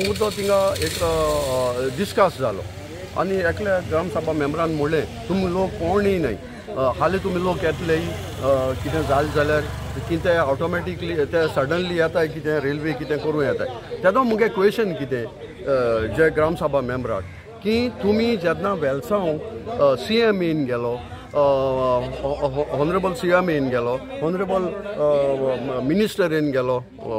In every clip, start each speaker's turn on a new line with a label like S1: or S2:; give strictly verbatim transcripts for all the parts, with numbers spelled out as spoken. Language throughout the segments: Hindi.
S1: मुद्दो थिंगा एक डिस्कस जालो आनी एकल्या ग्रामसभा मेंबरान म्हणलें तुमी लोक कोणूय नाही हालीं तुमी लोक येतले कितें जालें जाल्यार कितें ऑटोमॅटिकली ते सडनली येताय कितें रेल्वे कितें करूं येताय तेदो मुगे क्वेश्चन कितें जे ग्रामसभा मेंबराक की तुमी जेन्ना वेलसांव सी एम येवन गेलो ऑनरेबल सी एम येवन गेलो ऑनरेबल मिनिस्टर येवन गेलो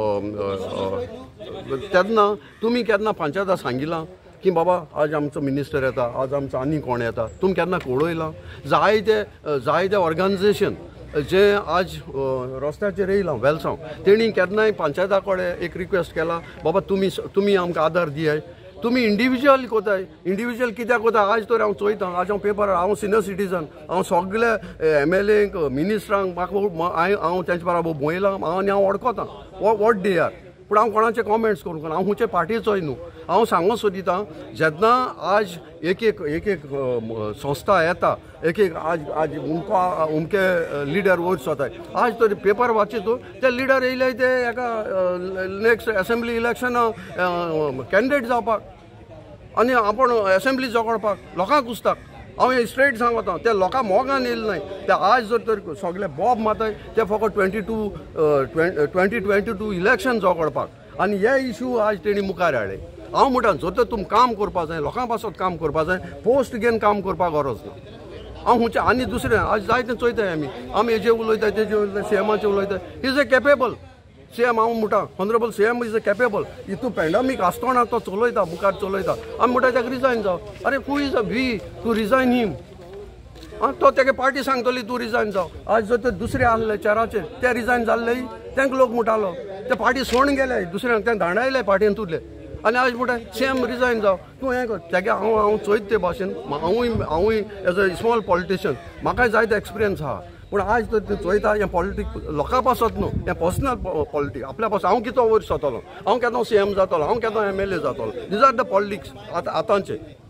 S1: तेन्ना तुमी केन्ना पंचायता सांगिलां की बाबा आज आमचो मिनिस्टर येता आज आमचो आनी कोण येता तुमी केन्ना कळयलां जायते जायते ऑर्गनायजेशन जे आज रस्त्याचेर येयलां वेलसांव तेणी केन्नाय पंचायता कडेन एक रिक्वेस्ट केला बाबा तुमी तुमी आमकां आदार दियाय तुमी इंडिविज्युअल कोताय इंडिविज्युअल कित्याक कोताय आज तर हांव चोयतां आज हांव पेपरार हांव सिनियर सिटीजन हांव सगळे एम एल एक मिनिस्टरांक म्हाका हांव तेंचे बराबर भोंयलां आनी हांव वळखोतां वॉट डे आर पूण हांव कोणाचे कॉमेंट्स करूंक ना हांव खंयचे पार्टीचोय न्हू हांव सांगूंक सोदितां जेन्ना आज एक एक एक एक संस्था येता एक एक आज आज उमको उमके लिडर वयर वताय आज तर पेपर वाचितो ते लिडर येयले ते एका नेक्स्ट असेंब्ली इलेक्शना कॅन्डिडेट जावपाक आनी आपण असेंब्ली जोगडपाक लोकांक कुसताक हांव हे स्ट्रेट सांगता ते लोकां मोगान येयले नाय ते आज जर तर सगळे बॉब माताय ते फकत twenty two twenty twenty two election जोगडपाक आनी हे इश्यू आज तेणी मुखार हाडले हांव म्हणटा जर तर तुमी काम करपा जाय लोकां पासत काम करपा जाय पोस्ट घेवन काम करपाक गरज ना हांव खंयचे आनी दुसरें आज जायतें चोयताय आमी आमी हेजे उलयताय तेजे उलयताय सी एमाचे उलयताय is a capable C M हांव म्हणटा honourable C M is a capable हितू पॅन्डॅमीक आसतना तो चलयता मुखार चलयता आमी म्हणटा ताका रिजायन जाव अरे who is a we to resign him आं तो तेगे पार्टी सांगतली तूं रिजायन जाव आज जर तर दुसरे आहले चेराचेर ते रिजायन जाल्ले तांकां लोक म्हणटालो ते पार्टी सोडून गेले दुसऱ्यांक ते धांडायले पार्टीन तुरले आनी आज म्हणटा सी एम रिजायन जाव तूं हें कर तेगे हांव हांव चोयत ते भाशेन हांवूय हांवूय एज अ स्मॉल पॉलिटिशियन म्हाकाय जायते एक्सपिरियन्स आहा पूण आज तर तूं चोयता हें पॉलिटीक लोकां पासत न्हू हें पर्सनल पॉलिटीक आपल्या पास हांव कितो वयर सोतलो हांव केन्ना सी एम जातलो हांव केन्ना एम एल ए जातलो दीज आर द पॉलिटिक्स आतां आतांचे